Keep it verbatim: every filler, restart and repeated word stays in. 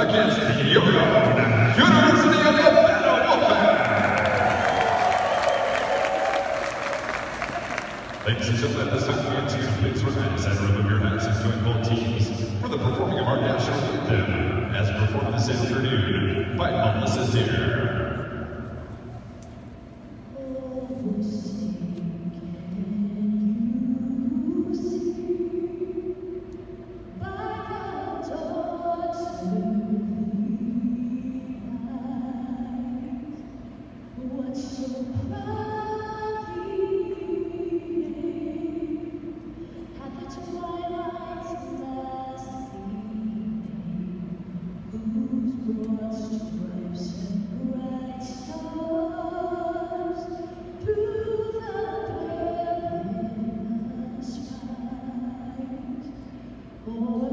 against your own University of Nevada Wolfpack. Ladies and gentlemen, at this time, we ask you to please rise and remove your hats and join both teams for the performing of our national anthem, as performed this afternoon by Melissa Deer. Oh